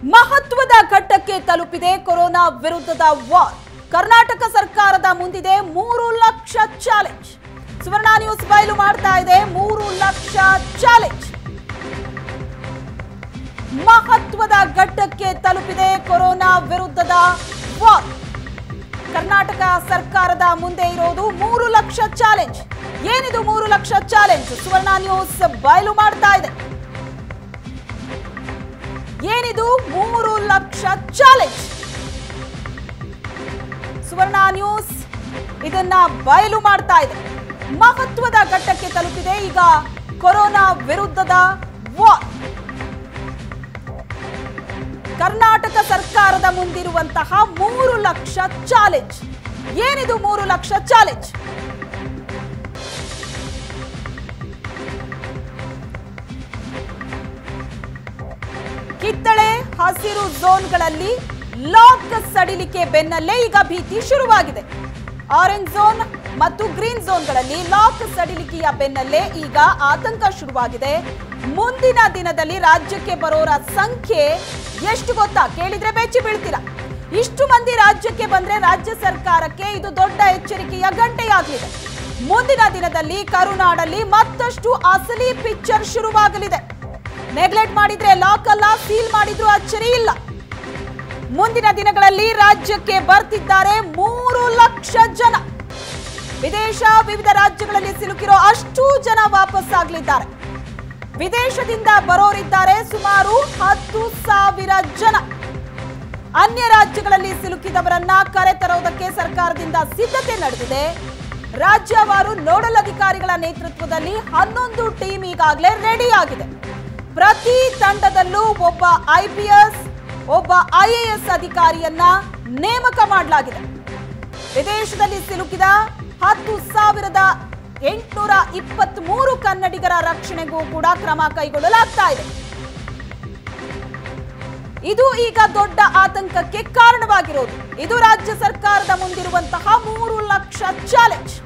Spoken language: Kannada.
ಮಹತ್ವದ ಘಟ್ಟಕ್ಕೆ ತಲುಪಿದೆ ಕೊರೋನಾ ವಿರುದ್ಧದ ವಾರ್. ಕರ್ನಾಟಕ ಸರ್ಕಾರದ ಮುಂದಿದೆ 3 ಲಕ್ಷ ಚಾಲೆಂಜ್. ಸುವರ್ಣ ನ್ಯೂಸ್ ಬಯಲು ಮಾಡ್ತಾ ಇದೆ 3 ಲಕ್ಷ ಚಾಲೆಂಜ್. ಮಹತ್ವದ ಘಟ್ಟಕ್ಕೆ ತಲುಪಿದೆ ಕೊರೋನಾ ವಿರುದ್ಧದ ವಾರ್. ಕರ್ನಾಟಕ ಸರ್ಕಾರದ ಮುಂದೆ ಇರೋದು 3 ಲಕ್ಷ ಚಾಲೆಂಜ್. ಏನಿದು 3 ಲಕ್ಷ ಚಾಲೆಂಜ್? ಸುವರ್ಣ ನ್ಯೂಸ್ ಬಯಲು ಮಾಡ್ತಾ ಇದೆ. ಏನಿದು 3 ಲಕ್ಷ ಚಾಲೆಂಜ್? ಸುವರ್ಣ ನ್ಯೂಸ್ ಇದನ್ನ ಬಯಲು ಮಾಡ್ತಾ ಇದೆ. ಮಹತ್ವದ ಘಟ್ಟಕ್ಕೆ ತಲುಪಿದೆ ಈಗ ಕೊರೋನಾ ವಿರುದ್ಧದ ವಾರ್. ಕರ್ನಾಟಕ ಸರ್ಕಾರದ ಮುಂದಿರುವಂತಹ 3 ಲಕ್ಷ ಚಾಲೆಂಜ್. ಏನಿದು 3 ಲಕ್ಷ ಚಾಲೆಂಜ್? ಕಿತ್ತಳೆ ಹಸಿರು ಝೋನ್ಗಳಲ್ಲಿ ಲಾಕ್ ಸಡಿಲಿಕೆ ಬೆನ್ನಲ್ಲೇ ಈಗ ಭೀತಿ ಶುರುವಾಗಿದೆ. ಆರೆಂಜ್ ಝೋನ್ ಮತ್ತು ಗ್ರೀನ್ ಝೋನ್ಗಳಲ್ಲಿ ಲಾಕ್ ಸಡಿಲಿಕೆಯ ಬೆನ್ನಲ್ಲೇ ಈಗ ಆತಂಕ ಶುರುವಾಗಿದೆ. ಮುಂದಿನ ದಿನದಲ್ಲಿ ರಾಜ್ಯಕ್ಕೆ ಬರೋರ ಸಂಖ್ಯೆ ಎಷ್ಟು ಗೊತ್ತಾ? ಕೇಳಿದ್ರೆ ಬೆಚ್ಚಿ ಬೀಳ್ತೀರಾ. ಇಷ್ಟು ಮಂದಿ ರಾಜ್ಯಕ್ಕೆ ಬಂದ್ರೆ ರಾಜ್ಯ ಸರ್ಕಾರಕ್ಕೆ ಇದು ದೊಡ್ಡ ಎಚ್ಚರಿಕೆಯ ಗಂಟೆಯಾಗಲಿದೆ. ಮುಂದಿನ ದಿನದಲ್ಲಿ ಕರುನಾಡಲ್ಲಿ ಮತ್ತಷ್ಟು ಅಸಲಿ ಪಿಕ್ಚರ್ ಶುರುವಾಗಲಿದೆ. ನೆಗ್ಲೆಕ್ಟ್ ಮಾಡಿದ್ರೆ ಲಾಕ್ ಅಲ್ಲ, ಸೀಲ್ ಮಾಡಿದ್ರು ಅಚ್ಚರಿ ಇಲ್ಲ. ಮುಂದಿನ ದಿನಗಳಲ್ಲಿ ರಾಜ್ಯಕ್ಕೆ ಬರ್ತಿದ್ದಾರೆ 3 ಲಕ್ಷ ಜನ. ವಿವಿಧ ರಾಜ್ಯಗಳಲ್ಲಿ ಸಿಲುಕಿರೋ ಅಷ್ಟು ಜನ ವಾಪಸ್ ಆಗಲಿದ್ದಾರೆ. ವಿದೇಶದಿಂದ ಬರೋರಿದ್ದಾರೆ ಸುಮಾರು 10,000 ಜನ. ಅನ್ಯ ರಾಜ್ಯಗಳಲ್ಲಿ ಸಿಲುಕಿದವರನ್ನ ಕರೆತರೋದಕ್ಕೆ ಸರ್ಕಾರದಿಂದ ಸಿದ್ಧತೆ ನಡೆದಿದೆ. ರಾಜ್ಯವಾರು ನೋಡಲ್ ಅಧಿಕಾರಿಗಳ ನೇತೃತ್ವದಲ್ಲಿ 11 ಟೀಮ್ ಈಗಾಗಲೇ ರೆಡಿ ಆಗಿದೆ. ಪ್ರತಿ ತಂಡದಲ್ಲೂ ಒಬ್ಬ IPS, ಒಬ್ಬ IAS ಅಧಿಕಾರಿಯನ್ನ ನೇಮಕ ಮಾಡಲಾಗಿದೆ. ವಿದೇಶದಲ್ಲಿ ಸಿಲುಕಿದ 10,823 ಕನ್ನಡಿಗರ ರಕ್ಷಣೆಗೂ ಕೂಡ ಕ್ರಮ ಕೈಗೊಳ್ಳಲಾಗ್ತಾ ಇದೆ. ಇದು ಈಗ ದೊಡ್ಡ ಆತಂಕಕ್ಕೆ ಕಾರಣವಾಗಿರೋದು. ಇದು ರಾಜ್ಯ ಸರ್ಕಾರದ ಮುಂದಿರುವಂತಹ 3 ಲಕ್ಷ ಚಾಲೆಂಜ್.